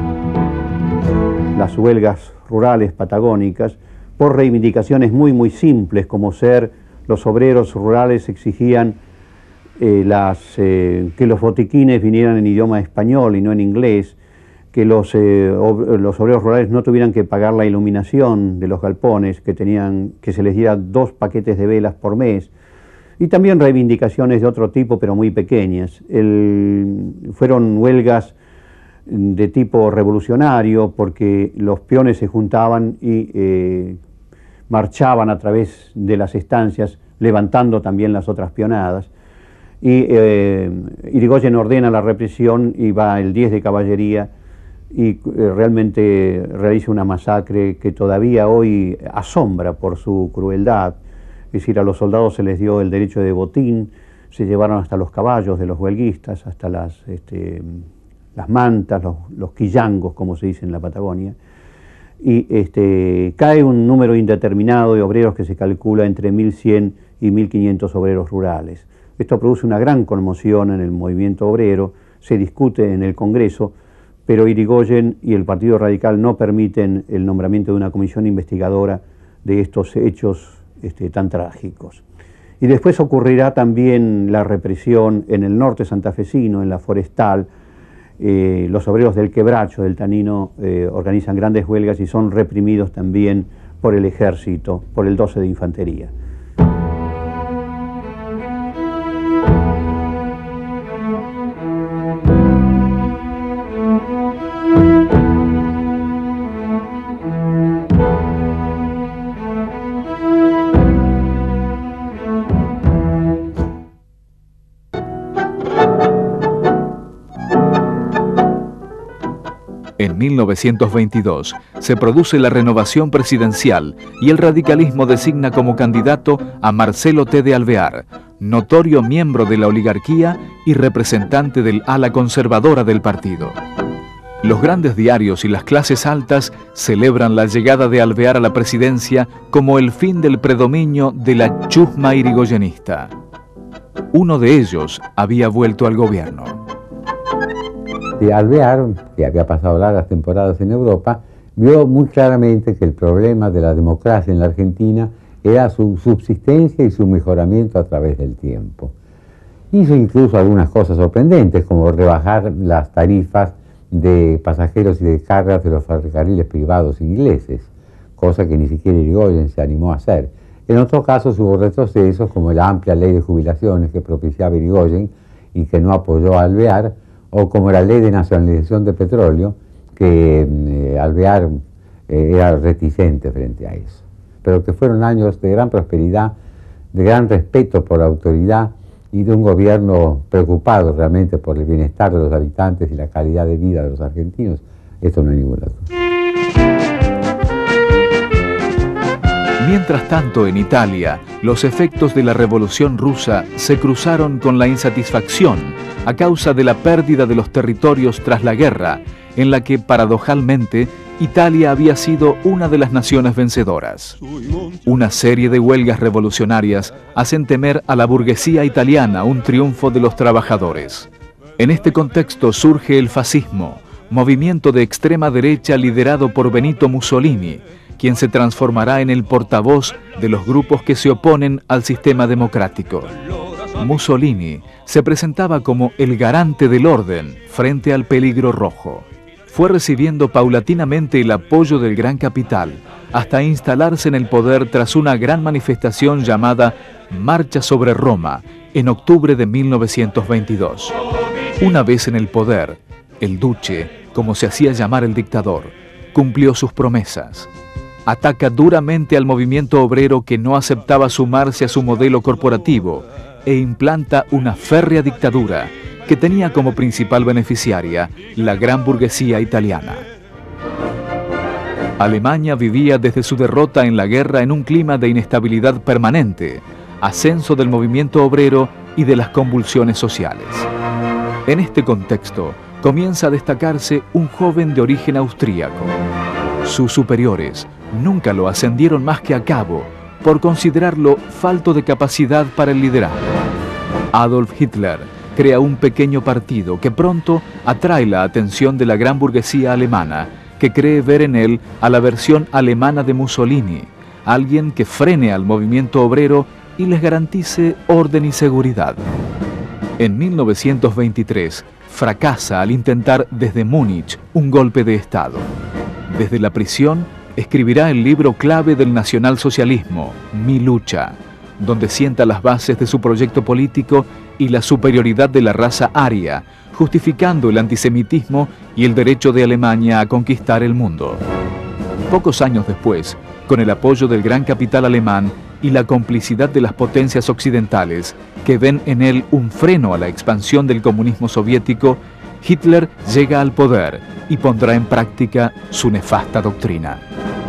Las huelgas rurales patagónicas, por reivindicaciones muy muy simples, como ser los obreros rurales exigían eh, las, eh, que los botiquines vinieran en idioma español y no en inglés, que los, eh, ob los obreros rurales no tuvieran que pagar la iluminación de los galpones, que, tenían, que se les diera dos paquetes de velas por mes, y también reivindicaciones de otro tipo, pero muy pequeñas. El, fueron huelgas de tipo revolucionario, porque los peones se juntaban y eh, marchaban a través de las estancias, levantando también las otras peonadas. Y eh, Irigoyen ordena la represión y va el diez de caballería y eh, realmente realiza una masacre que todavía hoy asombra por su crueldad. Es decir, a los soldados se les dio el derecho de botín, se llevaron hasta los caballos de los huelguistas, hasta las, este, las mantas, los, los quillangos, como se dice en la Patagonia, y este, cae un número indeterminado de obreros que se calcula entre mil cien y mil quinientos obreros rurales. Esto produce una gran conmoción en el movimiento obrero, se discute en el Congreso, pero Irigoyen y el Partido Radical no permiten el nombramiento de una comisión investigadora de estos hechos este, tan trágicos. Y después ocurrirá también la represión en el norte santafesino, en la Forestal. Eh, los obreros del Quebracho, del Tanino, eh, organizan grandes huelgas y son reprimidos también por el ejército, por el doce de Infantería. En mil novecientos veintidós se produce la renovación presidencial y el radicalismo designa como candidato a Marcelo T. de Alvear, notorio miembro de la oligarquía y representante del ala conservadora del partido. Los grandes diarios y las clases altas celebran la llegada de Alvear a la presidencia como el fin del predominio de la chusma irigoyenista. Uno de ellos había vuelto al gobierno. De Alvear, que había pasado largas temporadas en Europa, vio muy claramente que el problema de la democracia en la Argentina era su subsistencia y su mejoramiento a través del tiempo. Hizo incluso algunas cosas sorprendentes, como rebajar las tarifas de pasajeros y de cargas de los ferrocarriles privados ingleses, cosa que ni siquiera Irigoyen se animó a hacer. En otros casos hubo retrocesos, como la amplia ley de jubilaciones que propiciaba Irigoyen y que no apoyó a Alvear, o como la ley de nacionalización de petróleo, que eh, Alvear eh, era reticente frente a eso. Pero que fueron años de gran prosperidad, de gran respeto por la autoridad y de un gobierno preocupado realmente por el bienestar de los habitantes y la calidad de vida de los argentinos. Esto no hay ninguna duda. Mientras tanto, en Italia, los efectos de la Revolución Rusa se cruzaron con la insatisfacción a causa de la pérdida de los territorios tras la guerra, en la que, paradojalmente, Italia había sido una de las naciones vencedoras. Una serie de huelgas revolucionarias hacen temer a la burguesía italiana un triunfo de los trabajadores. En este contexto surge el fascismo, movimiento de extrema derecha liderado por Benito Mussolini, quien se transformará en el portavoz de los grupos que se oponen al sistema democrático. Mussolini se presentaba como el garante del orden frente al peligro rojo. Fue recibiendo paulatinamente el apoyo del gran capital hasta instalarse en el poder tras una gran manifestación llamada Marcha sobre Roma en octubre de mil novecientos veintidós. Una vez en el poder, el duce, como se hacía llamar el dictador, cumplió sus promesas. Ataca duramente al movimiento obrero que no aceptaba sumarse a su modelo corporativo e implanta una férrea dictadura que tenía como principal beneficiaria la gran burguesía italiana. Alemania vivía desde su derrota en la guerra en un clima de inestabilidad permanente, ascenso del movimiento obrero y de las convulsiones sociales. En este contexto comienza a destacarse un joven de origen austríaco. Sus superiores nunca lo ascendieron más que a cabo por considerarlo falto de capacidad para el liderazgo. Adolf Hitler crea un pequeño partido que pronto atrae la atención de la gran burguesía alemana, que cree ver en él a la versión alemana de Mussolini, alguien que frene al movimiento obrero y les garantice orden y seguridad. En mil novecientos veintitrés fracasa al intentar desde Múnich un golpe de Estado. Desde la prisión escribirá el libro clave del nacionalsocialismo, Mi lucha, donde sienta las bases de su proyecto político y la superioridad de la raza aria, justificando el antisemitismo y el derecho de Alemania a conquistar el mundo. Pocos años después, con el apoyo del gran capital alemán y la complicidad de las potencias occidentales, que ven en él un freno a la expansión del comunismo soviético, Hitler llega al poder y pondrá en práctica su nefasta doctrina.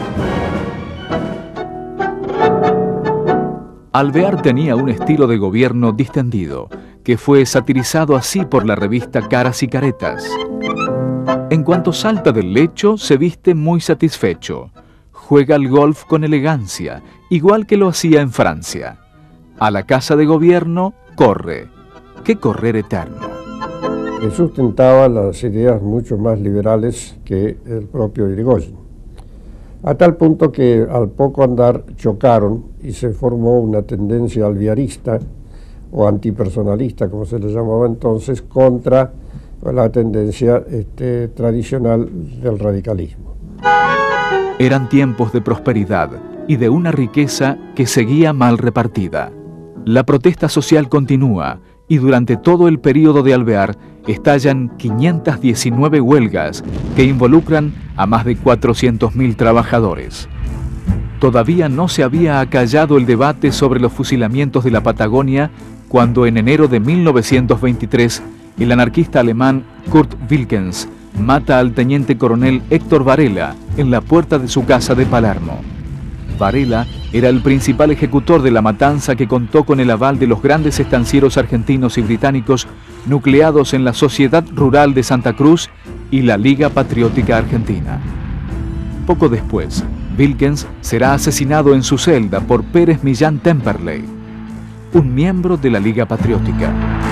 Alvear tenía un estilo de gobierno distendido, que fue satirizado así por la revista Caras y Caretas. En cuanto salta del lecho, se viste muy satisfecho. Juega al golf con elegancia, igual que lo hacía en Francia. A la casa de gobierno, corre. ¡Qué correr eterno! Que sustentaba las ideas mucho más liberales que el propio Irigoyen. A tal punto que al poco andar chocaron y se formó una tendencia alvearista o antipersonalista, como se le llamaba entonces, contra la tendencia este, tradicional del radicalismo. Eran tiempos de prosperidad y de una riqueza que seguía mal repartida. La protesta social continúa y durante todo el período de Alvear estallan quinientas diecinueve huelgas que involucran a más de cuatrocientos mil trabajadores. Todavía no se había acallado el debate sobre los fusilamientos de la Patagonia cuando en enero de mil novecientos veintitrés el anarquista alemán Kurt Wilkens mata al teniente coronel Héctor Varela en la puerta de su casa de Palermo. Varela era el principal ejecutor de la matanza que contó con el aval de los grandes estancieros argentinos y británicos nucleados en la Sociedad Rural de Santa Cruz y la Liga Patriótica Argentina. Poco después, Wilkens será asesinado en su celda por Pérez Millán Temperley, un miembro de la Liga Patriótica.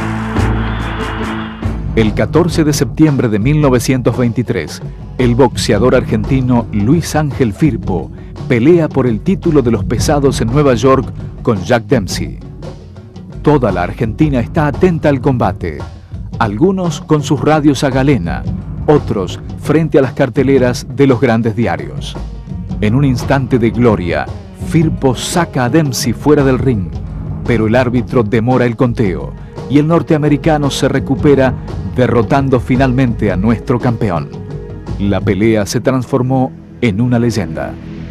El catorce de septiembre de mil novecientos veintitrés, el boxeador argentino Luis Ángel Firpo pelea por el título de los pesados en Nueva York con Jack Dempsey. Toda la Argentina está atenta al combate, algunos con sus radios a galena, otros frente a las carteleras de los grandes diarios. En un instante de gloria, Firpo saca a Dempsey fuera del ring, pero el árbitro demora el conteo y el norteamericano se recupera derrotando finalmente a nuestro campeón. La pelea se transformó en una leyenda.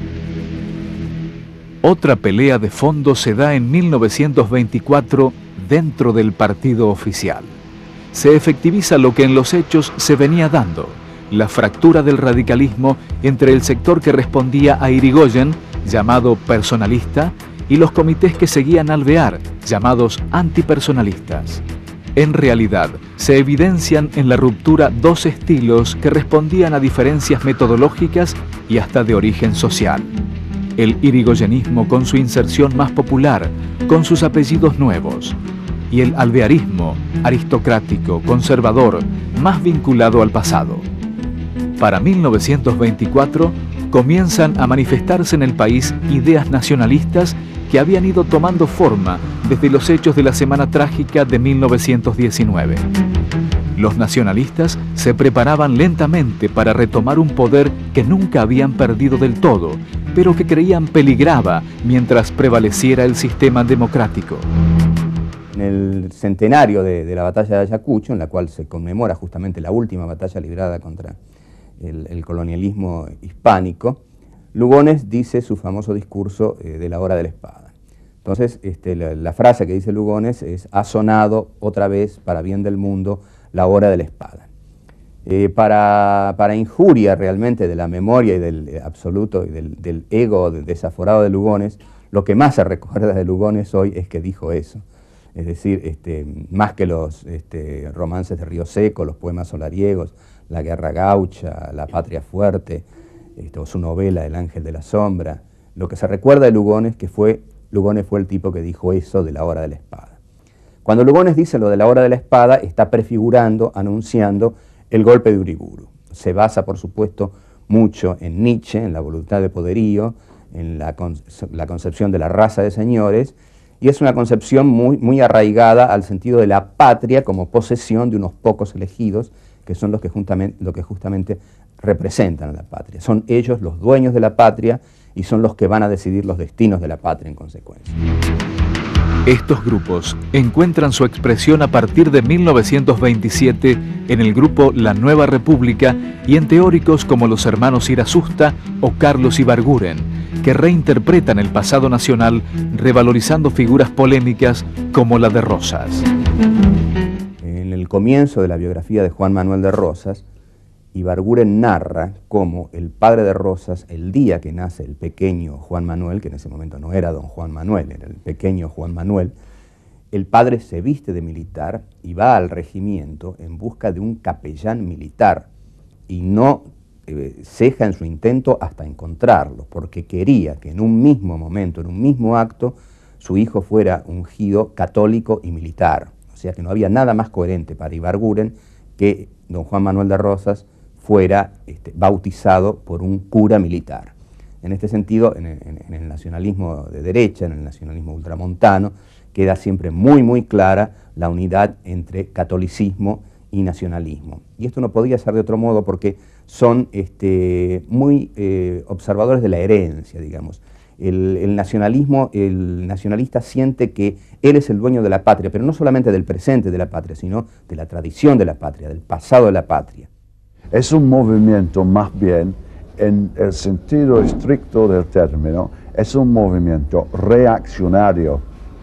Otra pelea de fondo se da en mil novecientos veinticuatro dentro del partido oficial. Se efectiviza lo que en los hechos se venía dando, la fractura del radicalismo entre el sector que respondía a Irigoyen, llamado personalista, y los comités que seguían a Alvear, llamados antipersonalistas. En realidad, se evidencian en la ruptura dos estilos que respondían a diferencias metodológicas y hasta de origen social. El irigoyenismo con su inserción más popular, con sus apellidos nuevos, y el alvearismo, aristocrático, conservador, más vinculado al pasado. Para mil novecientos veinticuatro, comienzan a manifestarse en el país ideas nacionalistas que habían ido tomando forma desde los hechos de la Semana Trágica de mil novecientos diecinueve. Los nacionalistas se preparaban lentamente para retomar un poder que nunca habían perdido del todo, pero que creían peligraba mientras prevaleciera el sistema democrático. En el centenario de, de la batalla de Ayacucho, en la cual se conmemora justamente la última batalla librada contra el, el colonialismo hispánico, Lugones dice su famoso discurso eh, de la hora de la espada. Entonces, este, la, la frase que dice Lugones es: ha sonado otra vez para bien del mundo la hora de la espada. Eh, para, para injuria realmente de la memoria y del eh, absoluto y del, del ego desaforado de Lugones, lo que más se recuerda de Lugones hoy es que dijo eso. Es decir, este, más que los este, romances de Río Seco, los poemas solariegos, la guerra gaucha, la patria fuerte, este, o su novela El ángel de la sombra, lo que se recuerda de Lugones que fue, Lugones fue el tipo que dijo eso de la hora de la espada. Cuando Lugones dice lo de la hora de la espada, está prefigurando, anunciando el golpe de Uriburu. Se basa, por supuesto, mucho en Nietzsche, en la voluntad de poderío, en la, con, la concepción de la raza de señores, y es una concepción muy, muy arraigada al sentido de la patria como posesión de unos pocos elegidos, que son los que, juntamente, lo que justamente representan a la patria. Son ellos los dueños de la patria y son los que van a decidir los destinos de la patria en consecuencia. Estos grupos encuentran su expresión a partir de mil novecientos veintisiete en el grupo La Nueva República y en teóricos como los hermanos Irasusta o Carlos Ibarguren, que reinterpretan el pasado nacional revalorizando figuras polémicas como la de Rosas. En el comienzo de la biografía de Juan Manuel de Rosas, Ibarguren narra cómo el padre de Rosas, el día que nace el pequeño Juan Manuel, que en ese momento no era don Juan Manuel, era el pequeño Juan Manuel, el padre se viste de militar y va al regimiento en busca de un capellán militar y no eh, ceja en su intento hasta encontrarlo, porque quería que en un mismo momento, en un mismo acto, su hijo fuera ungido católico y militar. O sea que no había nada más coherente para Ibarguren que don Juan Manuel de Rosas fuera este, bautizado por un cura militar. En este sentido, en el, en el nacionalismo de derecha, en el nacionalismo ultramontano, queda siempre muy, muy clara la unidad entre catolicismo y nacionalismo. Y esto no podía ser de otro modo porque son este, muy eh, observadores de la herencia, digamos. El, el nacionalismo, el nacionalista siente que él es el dueño de la patria, pero no solamente del presente de la patria, sino de la tradición de la patria, del pasado de la patria. Es un movimiento más bien, en el sentido estricto del término, es un movimiento reaccionario.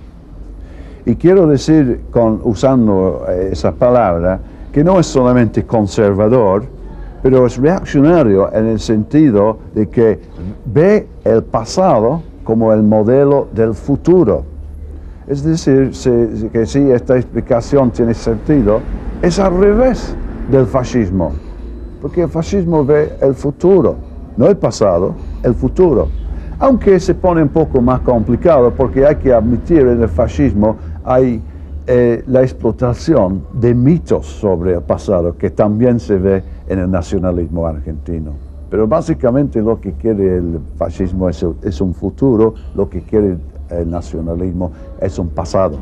Y quiero decir, con, usando esa palabra, que no es solamente conservador, pero es reaccionario en el sentido de que ve el pasado como el modelo del futuro. Es decir, si, que si esta explicación tiene sentido, es al revés del fascismo, porque el fascismo ve el futuro, no el pasado, el futuro. Aunque se pone un poco más complicado, porque hay que admitir en el fascismo hay eh, la explotación de mitos sobre el pasado, que también se ve en el nacionalismo argentino. Pero básicamente lo que quiere el fascismo es, es un futuro, lo que quiere el nacionalismo es un pasado.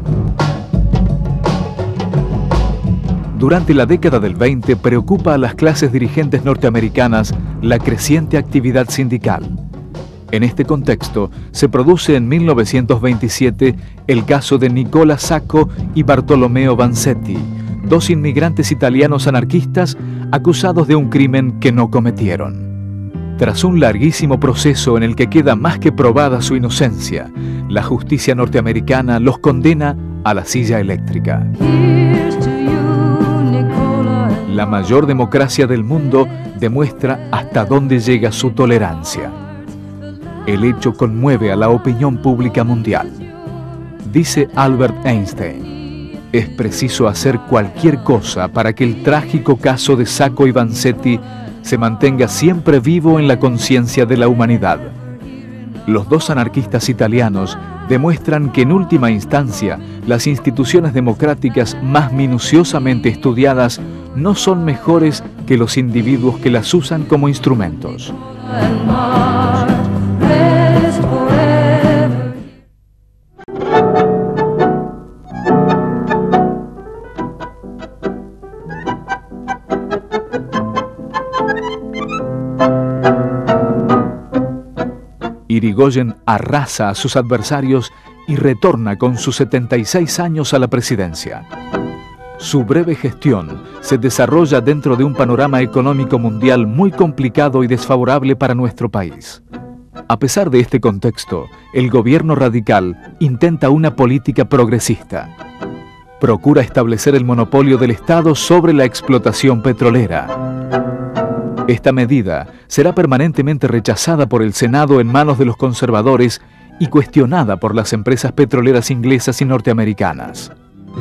Durante la década del veinte preocupa a las clases dirigentes norteamericanas la creciente actividad sindical. En este contexto, se produce en mil novecientos veintisiete el caso de Nicola Sacco y Bartolomeo Vanzetti, dos inmigrantes italianos anarquistas acusados de un crimen que no cometieron. Tras un larguísimo proceso en el que queda más que probada su inocencia, la justicia norteamericana los condena a la silla eléctrica. La mayor democracia del mundo demuestra hasta dónde llega su tolerancia. El hecho conmueve a la opinión pública mundial. Dice Albert Einstein, es preciso hacer cualquier cosa para que el trágico caso de Sacco y Vanzetti se mantenga siempre vivo en la conciencia de la humanidad. Los dos anarquistas italianos demuestran que en última instancia las instituciones democráticas más minuciosamente estudiadas no son mejores que los individuos que las usan como instrumentos. Irigoyen arrasa a sus adversarios y retorna con sus setenta y seis años a la presidencia. Su breve gestión se desarrolla dentro de un panorama económico mundial muy complicado y desfavorable para nuestro país. A pesar de este contexto, el gobierno radical intenta una política progresista. Procura establecer el monopolio del Estado sobre la explotación petrolera. Esta medida será permanentemente rechazada por el Senado en manos de los conservadores y cuestionada por las empresas petroleras inglesas y norteamericanas.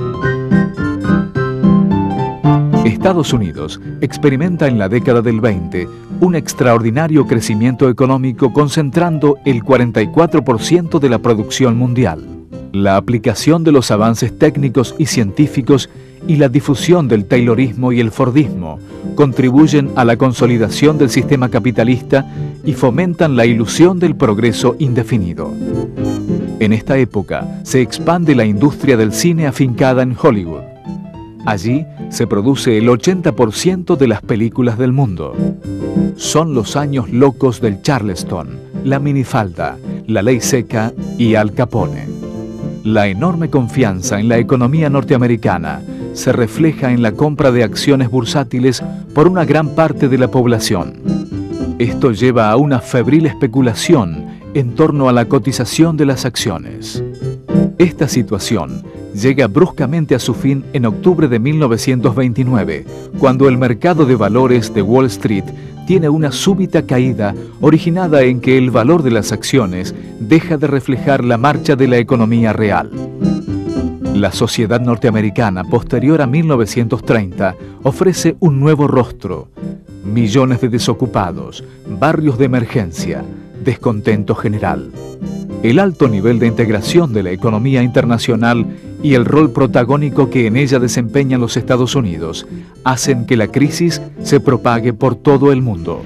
Estados Unidos experimenta en la década del veinte un extraordinario crecimiento económico concentrando el cuarenta y cuatro por ciento de la producción mundial. La aplicación de los avances técnicos y científicos y la difusión del taylorismo y el fordismo contribuyen a la consolidación del sistema capitalista y fomentan la ilusión del progreso indefinido. En esta época se expande la industria del cine afincada en Hollywood. Allí se produce el ochenta por ciento de las películas del mundo. Son los años locos del Charleston, la minifalda, la ley seca y Al Capone. La enorme confianza en la economía norteamericana se refleja en la compra de acciones bursátiles por una gran parte de la población. Esto lleva a una febril especulación en torno a la cotización de las acciones. Esta situación llega bruscamente a su fin en octubre de mil novecientos veintinueve, cuando el mercado de valores de Wall Street tiene una súbita caída originada en que el valor de las acciones deja de reflejar la marcha de la economía real. La sociedad norteamericana posterior a mil novecientos treinta ofrece un nuevo rostro: millones de desocupados, barrios de emergencia, descontento general. El alto nivel de integración de la economía internacional y el rol protagónico que en ella desempeñan los Estados Unidos hacen que la crisis se propague por todo el mundo.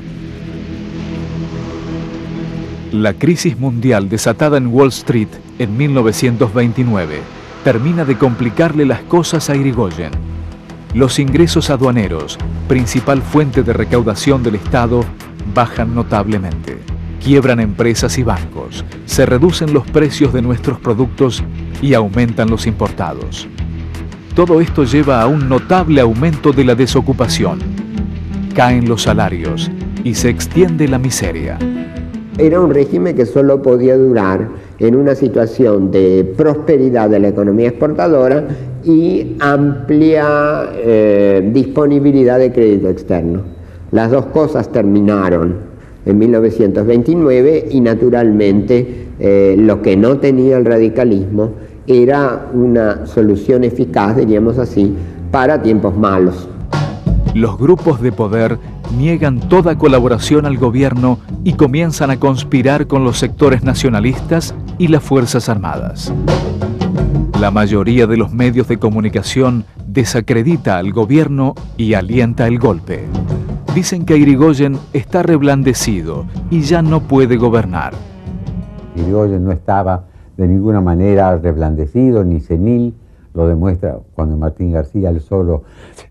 La crisis mundial desatada en Wall Street en mil novecientos veintinueve termina de complicarle las cosas a Irigoyen. Los ingresos aduaneros, principal fuente de recaudación del Estado, bajan notablemente. Quiebran empresas y bancos, se reducen los precios de nuestros productos y aumentan los importados. Todo esto lleva a un notable aumento de la desocupación. Caen los salarios y se extiende la miseria. Era un régimen que solo podía durar en una situación de prosperidad de la economía exportadora y amplia eh, disponibilidad de crédito externo. Las dos cosas terminaron en mil novecientos veintinueve y naturalmente eh, lo que no tenía el radicalismo era una solución eficaz, diríamos así, para tiempos malos. Los grupos de poder niegan toda colaboración al gobierno y comienzan a conspirar con los sectores nacionalistas y las Fuerzas Armadas. La mayoría de los medios de comunicación desacredita al gobierno y alienta el golpe. Dicen que Irigoyen está reblandecido y ya no puede gobernar. Irigoyen no estaba de ninguna manera reblandecido ni senil, lo demuestra cuando Martín García él solo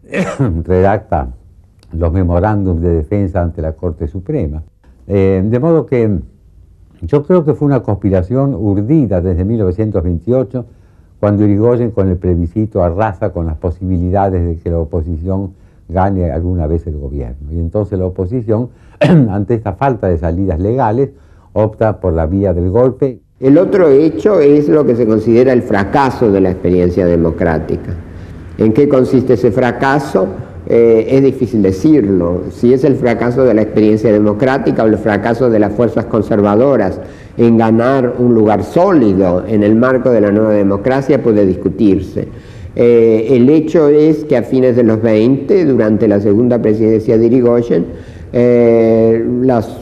redacta los memorándums de defensa ante la Corte Suprema. Eh, de modo que yo creo que fue una conspiración urdida desde mil novecientos veintiocho, cuando Irigoyen con el plebiscito arrasa con las posibilidades de que la oposición gane alguna vez el gobierno. Y entonces la oposición, ante esta falta de salidas legales, opta por la vía del golpe. El otro hecho es lo que se considera el fracaso de la experiencia democrática. ¿En qué consiste ese fracaso? Eh, es difícil decirlo. Si es el fracaso de la experiencia democrática o el fracaso de las fuerzas conservadoras en ganar un lugar sólido en el marco de la nueva democracia puede discutirse. Eh, el hecho es que a fines de los veinte, durante la segunda presidencia de Irigoyen, eh, las,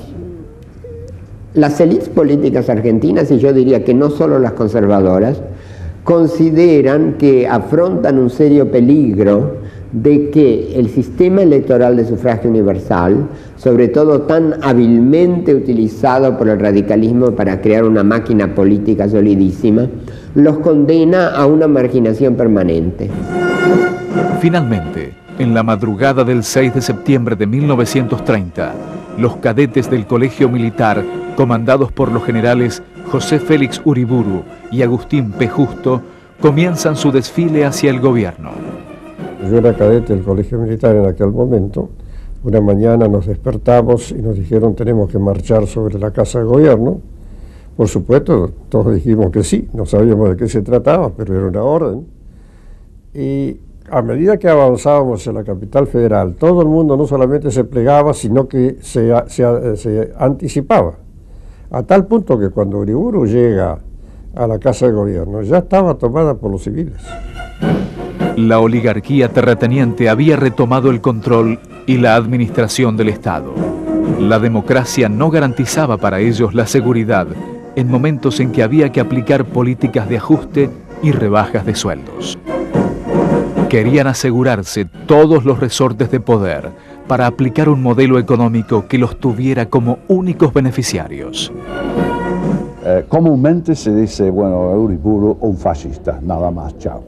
las élites políticas argentinas, y yo diría que no solo las conservadoras, consideran que afrontan un serio peligro de que el sistema electoral de sufragio universal, sobre todo tan hábilmente utilizado por el radicalismo para crear una máquina política solidísima, los condena a una marginación permanente. Finalmente, en la madrugada del seis de septiembre de mil novecientos treinta, los cadetes del Colegio Militar, comandados por los generales José Félix Uriburu y Agustín P. Justo, comienzan su desfile hacia el gobierno. Yo era cadete del Colegio Militar en aquel momento. Una mañana nos despertamos y nos dijeron tenemos que marchar sobre la Casa de Gobierno. Por supuesto, todos dijimos que sí, no sabíamos de qué se trataba, pero era una orden. Y a medida que avanzábamos en la capital federal, todo el mundo no solamente se plegaba, sino que se, se, se anticipaba. A tal punto que cuando Uriburu llega a la Casa de Gobierno, ya estaba tomada por los civiles. La oligarquía terrateniente había retomado el control y la administración del Estado. La democracia no garantizaba para ellos la seguridad en momentos en que había que aplicar políticas de ajuste y rebajas de sueldos. Querían asegurarse todos los resortes de poder para aplicar un modelo económico que los tuviera como únicos beneficiarios. Eh, comúnmente se dice, bueno, Uriburu un fascista, nada más, chao.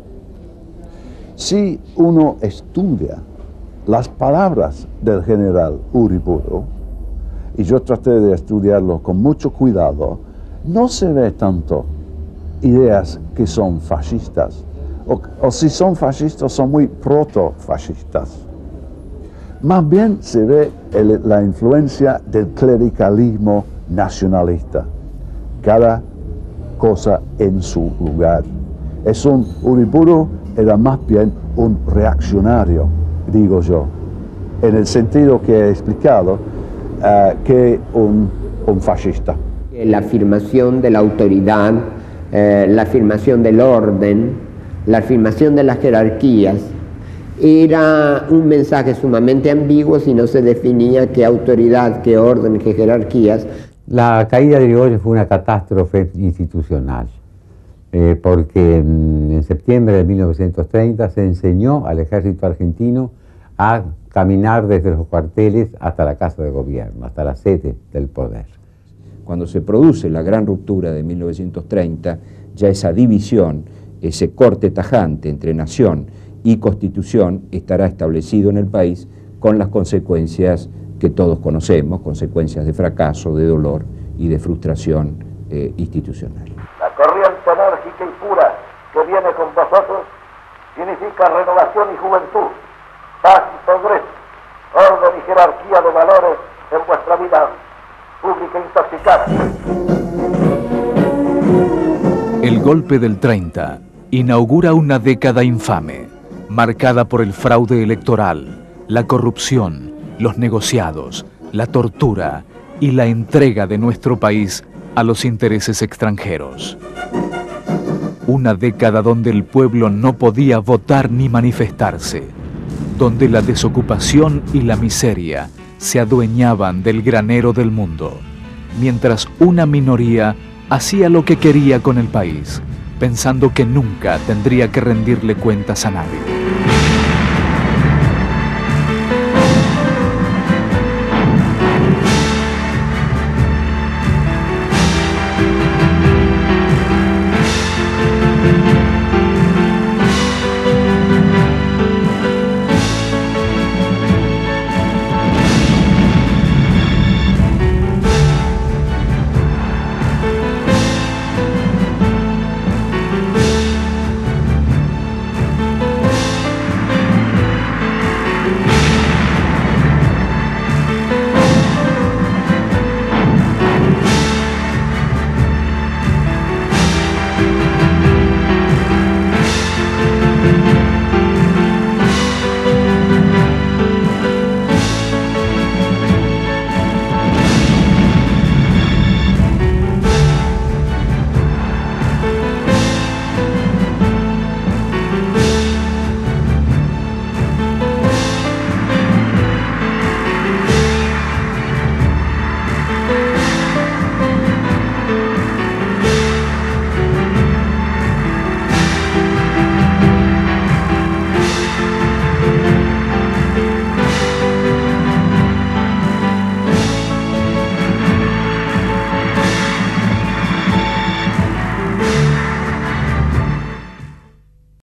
Si uno estudia las palabras del general Uriburu, y yo traté de estudiarlo con mucho cuidado, no se ve tanto ideas que son fascistas, o, o si son fascistas son muy protofascistas. Más bien se ve el, la influencia del clericalismo nacionalista, cada cosa en su lugar. Es un Uriburu, era más bien un reaccionario, digo yo, en el sentido que he explicado, uh, que un, un fascista. La afirmación de la autoridad, eh, la afirmación del orden, la afirmación de las jerarquías, era un mensaje sumamente ambiguo si no se definía qué autoridad, qué orden, qué jerarquías. La caída de Irigoyen fue una catástrofe institucional, eh, porque en, en septiembre de mil novecientos treinta se enseñó al ejército argentino a caminar desde los cuarteles hasta la Casa de Gobierno, hasta la sede del poder. Cuando se produce la gran ruptura de mil novecientos treinta, ya esa división, ese corte tajante entre nación y Constitución estará establecido en el país con las consecuencias que todos conocemos, consecuencias de fracaso, de dolor y de frustración eh, institucional. La corriente enérgica y pura que viene con vosotros significa renovación y juventud, paz y progreso, orden y jerarquía de valores en vuestra vida pública intoxicada. El golpe del treinta inaugura una década infame, marcada por el fraude electoral, la corrupción, los negociados, la tortura y la entrega de nuestro país a los intereses extranjeros. Una década donde el pueblo no podía votar ni manifestarse, donde la desocupación y la miseria se adueñaban del granero del mundo, mientras una minoría hacía lo que quería con el país, pensando que nunca tendría que rendirle cuentas a nadie.